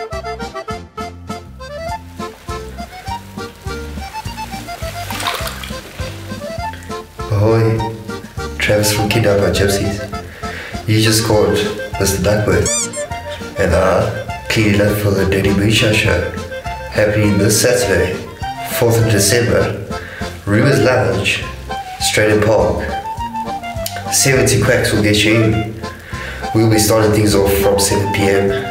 Ahoy, Travis from Strydompark Gypsies. You just called Mr. Duckworth, and cleaning up for the Dirty Moonshine show happening this Saturday, 4th of December, Rumours Lounge, Strydompark. 70 quacks will get you in. We'll be starting things off from 7 PM.